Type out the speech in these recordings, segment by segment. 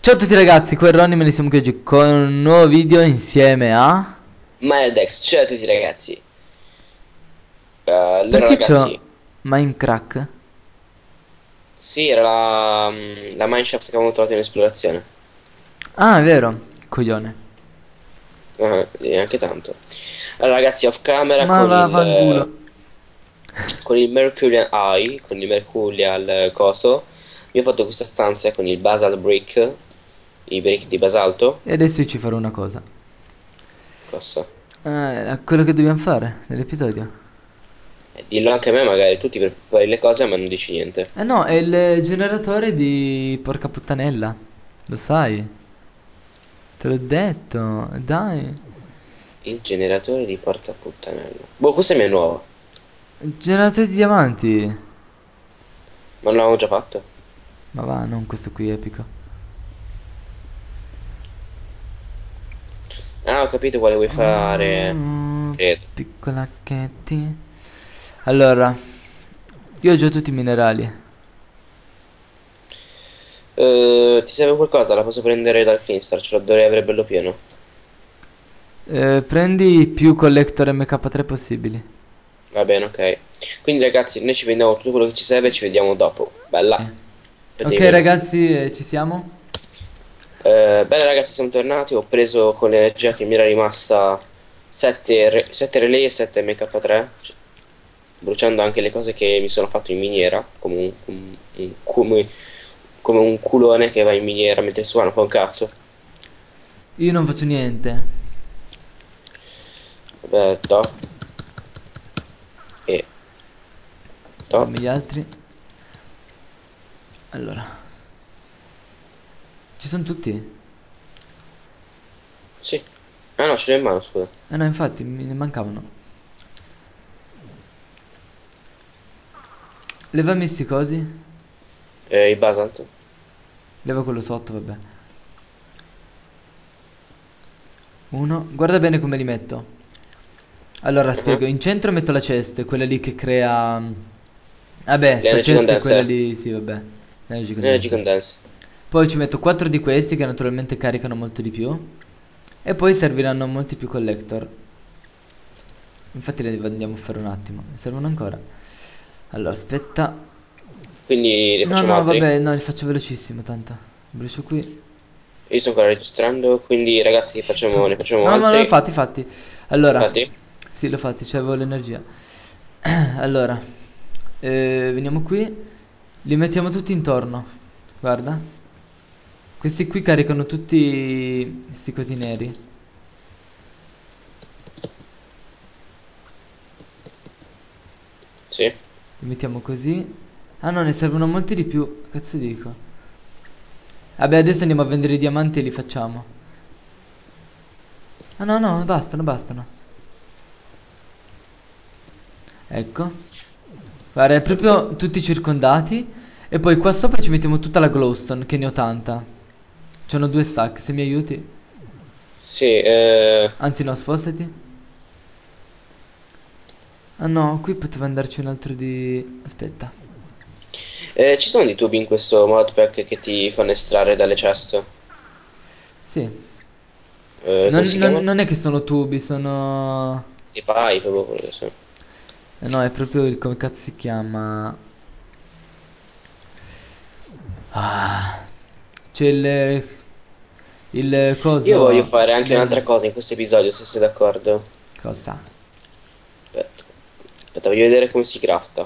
Ciao a tutti ragazzi, qua è Ronny, me ne siamo qui oggi con un nuovo video insieme a... Maldex, ciao a tutti ragazzi. Allora Perché c'ho ragazzi, Minecraft? sì, era la mineshaft che avevamo trovato in esplorazione. Ah, è vero, coglione. Ah, neanche tanto. Allora ragazzi, off camera Ma vaffanculo. con il Mercurial Eye, con il Mercurial coso, mi ho fatto questa stanza con il Basalt Brick, i brick di basalto. E adesso io ci farò una cosa. Cosa? Quello che dobbiamo fare nell'episodio. Dillo anche a me magari, tutti prepari le cose ma non dici niente. Eh no, è il generatore di porca puttanella. Lo sai? Te l'ho detto, dai. Il generatore di porca puttanella. Boh, questa è mia nuova, Il generatore di diamanti. ma non l'avevamo già fatto. Ma va, non questo qui epico. Ah, ho capito quale vuoi fare. Mm, Credo. Piccolacchetti. Allora, io ho già tutti i minerali. Ti serve qualcosa? La posso prendere dal Cleanstar, ce la dovrei avere bello pieno. Prendi più collector MK3 possibili. Va bene, ok. Quindi ragazzi, noi ci vendiamo tutto quello che ci serve e ci vediamo dopo. Bella. Ok Vedete? ragazzi, ci siamo? Bene ragazzi, siamo tornati. Ho preso con l'energia che mi era rimasta 7 relay e 7 MK3. Bruciando anche le cose che mi sono fatto in miniera. Come un culone che va in miniera mentre su non fa un cazzo. Io non faccio niente. Vabbè, do. E do. Fammi gli altri. Allora, ci sono tutti? Sì. Ah no, ce l'ho in mano, scusa. Eh no, infatti, me ne mancavano. Levami sti cosi. Il basalt. Leva quello sotto, vabbè. Uno. Guarda bene come li metto. Allora, Mhm. spiego. In centro metto la chest, quella lì che crea... Vabbè, sta L'energy chest è quella condenser. lì, sì, vabbè. Energy L'energy condenser. condenser. Poi ci metto 4 di questi che naturalmente caricano molto di più. E poi serviranno molti più collector. Infatti le andiamo a fare un attimo. Ne servono ancora. Allora, aspetta. Quindi ne No, facciamo no, altri. vabbè, no, li faccio velocissimo, tanto. Brucio qui. Io sto ancora registrando, quindi ragazzi ne facciamo No, ma l'ho altri. fatti, fatti. Allora. Infatti. Sì, l'ho fatti, c'avevo l'energia. Allora. Veniamo qui. Li mettiamo tutti intorno. Guarda. Questi qui caricano tutti questi cosi neri. Sì. Li mettiamo così. Ah no, ne servono molti di più. Cazzo dico. Vabbè, adesso andiamo a vendere i diamanti e li facciamo. Ah no, no, bastano, bastano. Ecco. Guarda, è proprio tutti circondati. E poi qua sopra ci mettiamo tutta la glowstone, che ne ho tanta. C'hanno 2 stack, se mi aiuti. Sì, Anzi no, spostati. Ah no, qui poteva andarci un altro di... Aspetta. ci sono dei tubi in questo modpack che ti fanno estrarre dalle chest. Sì. Come si chiamano? Non è che sono tubi, sono... I pipe, proprio quello che sono. No, è proprio il... come cazzo si chiama? Ah. C'è il Io voglio coso... fare anche un'altra L'Ender. cosa in questo episodio, se sei d'accordo. Cosa? Aspetta. Aspetta, voglio vedere come si crafta.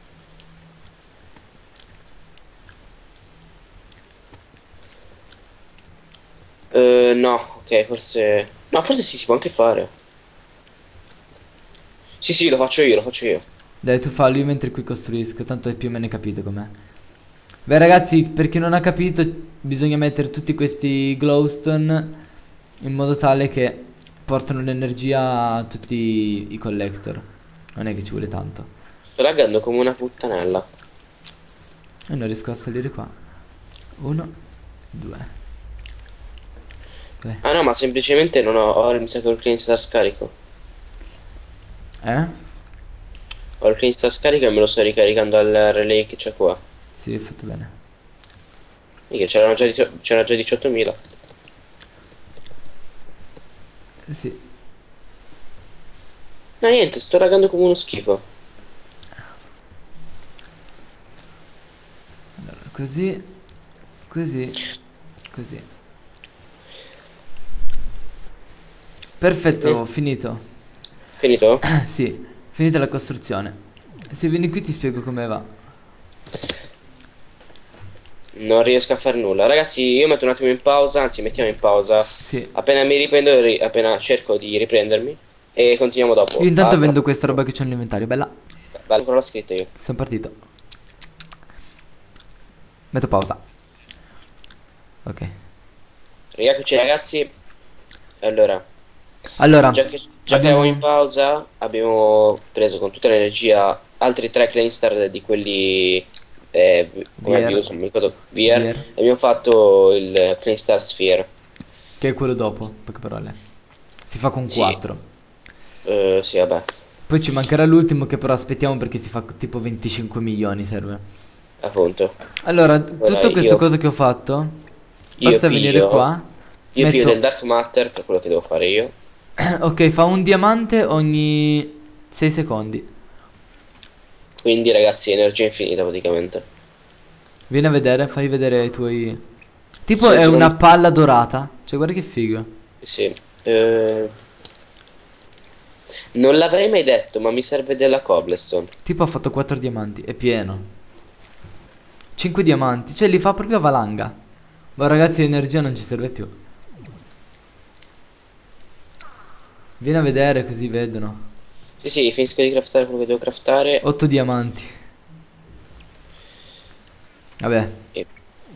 No, ok, forse... No, forse sì, si può anche fare. Sì, sì, lo faccio io, lo faccio io. Dai, tu fallo io mentre qui costruisco, tanto hai più o meno capito com'è. Beh ragazzi, per chi non ha capito, bisogna mettere tutti questi glowstone in modo tale che portano l'energia a tutti i collector. Non è che ci vuole tanto. Sto laggando come una puttanella. E non riesco a salire qua. Uno, due. Tre. Ah no, ma semplicemente non ho... mi sa che ho il clean star scarico. Eh? Ho il clean star scarico e me lo sto ricaricando al relay che c'è qua. Sì, hai fatto bene. Mica, c'era già 18.000. Sì. No, niente, sto lagando come uno schifo. Allora, così. Così. Così. Perfetto, ho finito. Finito? Sì, finita la costruzione. Se vieni qui ti spiego come va. Non riesco a fare nulla. Ragazzi, io metto un attimo in pausa, anzi mettiamo in pausa. Sì. Appena mi riprendo, appena cerco di riprendermi. E continuiamo dopo. Io intanto Tra vendo questa poco. roba che c'ho nell'inventario. Bella. Beh, ancora l'ho scritta io. Sono partito. Metto pausa. Ok. Rieccoci ragazzi. Allora, Allora, già che eravamo in pausa, abbiamo preso con tutta l'energia altri 3 clean star di quelli come Vier. views, non mi ricordo, Vier, Vier. e abbiamo fatto il clean star sphere. che è quello dopo, poche parole. Si fa con Sì. 4. Sì, vabbè, Poi ci mancherà l'ultimo che però aspettiamo perché si fa tipo 25 milioni serve. appunto. Allora, Ora tutto questo io- cosa che ho fatto, Io basta venire piglio, qua. io piglio Metto... del dark matter per quello che devo fare io. Ok, fa un diamante ogni 6 secondi. Quindi ragazzi, energia infinita praticamente. Vieni a vedere, fai vedere i tuoi... Tipo Sì, è sì, una non- palla dorata. Cioè, guarda che figo. Sì. Non l'avrei mai detto, ma mi serve della cobblestone. Tipo ha fatto 4 diamanti, è pieno. 5 diamanti, cioè li fa proprio a valanga. Ma ragazzi, l'energia non ci serve più. Vieni a vedere così vedono. Sì, sì, finisco di craftare quello che devo craftare. 8 diamanti. Vabbè. E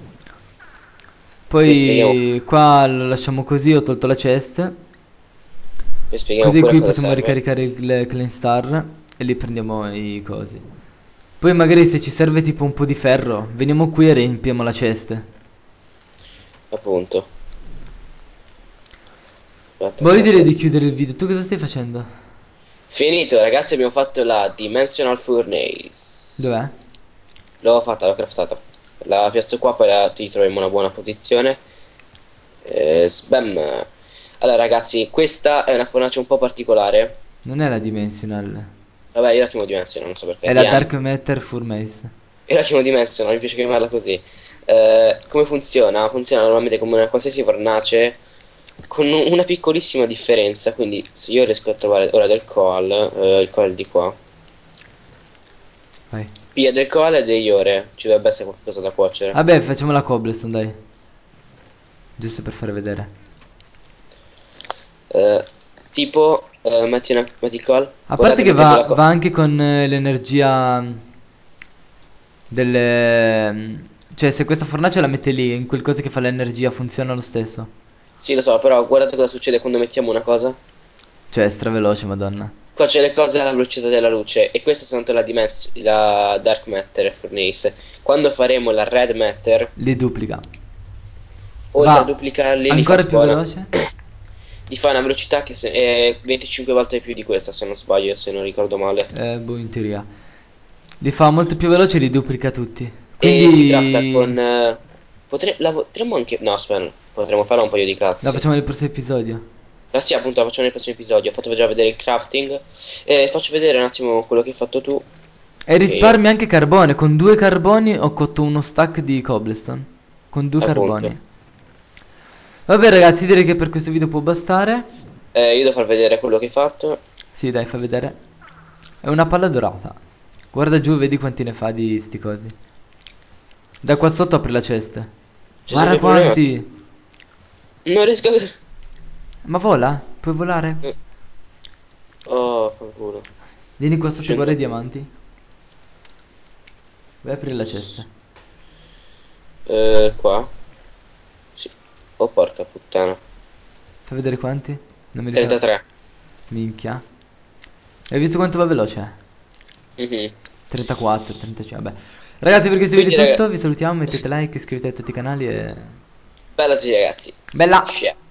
poi spieghiamo, Poi qua lo lasciamo così, ho tolto la chest. poi spieghiamo Così pure qui cosa possiamo serve. ricaricare il clean star. E lì prendiamo i cosi. Poi magari se ci serve tipo un po' di ferro, veniamo qui e riempiamo la ceste. Appunto. Aspetta, Voglio aspetta. dire di chiudere il video, tu cosa stai facendo? Finito, ragazzi, abbiamo fatto la Dimensional Furnace. Dov'è? L'ho fatta, l'ho craftata. La piazzo qua, poi ti troviamo in una buona posizione. Sbam. Allora, ragazzi, questa è una fornace un po' particolare. Non è la Dimensional. Vabbè, io la chiamo Dimensional, non so perché. È la Dark Matter Furnace. Io la chiamo Dimensional, mi piace chiamarla così. Come funziona? Funziona normalmente come una qualsiasi fornace con una piccolissima differenza. Quindi se io riesco a trovare ora del coal, il coal di qua. Vai. Piglia del coal e degli ore. Ci dovrebbe essere qualcosa da cuocere. Vabbè, facciamo la cobblestone, dai. Giusto per fare vedere. Tipo, metti il coal. A Guardate parte che metto va anche con l'energia delle... cioè, se questa fornace la mette lì, in quel coso che fa l'energia, funziona lo stesso. Sì, lo so, però guardate cosa succede quando mettiamo una cosa. Cioè, è straveloce, madonna. Qua c'è le cose alla velocità della luce. E questa è soltanto la Dark Matter Furnace. Quando faremo la Red Matter, Li duplica. oltre Va a duplicarli, li ancora fa più spawn. veloce? Gli fa una velocità che è 25 volte più di questa, se non sbaglio, se non ricordo male. Boh, in teoria. Li fa molto più veloce e li duplica tutti. E si crafta Quindi... con... potremmo anche... No, aspetta, no, potremmo fare un paio di cazzi. La facciamo nel prossimo episodio. Ah sì, appunto, la facciamo nel prossimo episodio. Ho fatto già vedere il crafting. Faccio vedere un attimo quello che hai fatto tu. E risparmi anche carbone. Con 2 carboni ho cotto uno stack di cobblestone. Con 2 Appunto. carboni. Vabbè ragazzi, direi che per questo video può bastare. Io devo far vedere quello che hai fatto. Sì, dai, fa vedere. È una palla dorata. Guarda giù, vedi quanti ne fa di sti cosi. Da qua sotto apri la cesta. C'è Guarda sempre problema. quanti. Non riesco a... Ma vola? Puoi volare? Oh, fanculo. Vieni qua sotto e Scendo. guarda i diamanti. Vai a aprire la cesta. Qua. Sì. Oh, porca puttana. Fai vedere quanti? Non mi ricordo. 33. Minchia. Hai visto quanto va veloce? Mhm. 34, 35, vabbè. Ragazzi, per questo Quindi, video è raga- tutto. Vi salutiamo, mettete like, iscrivetevi a tutti i canali e... Bella, sì, ragazzi. Bella! Shit.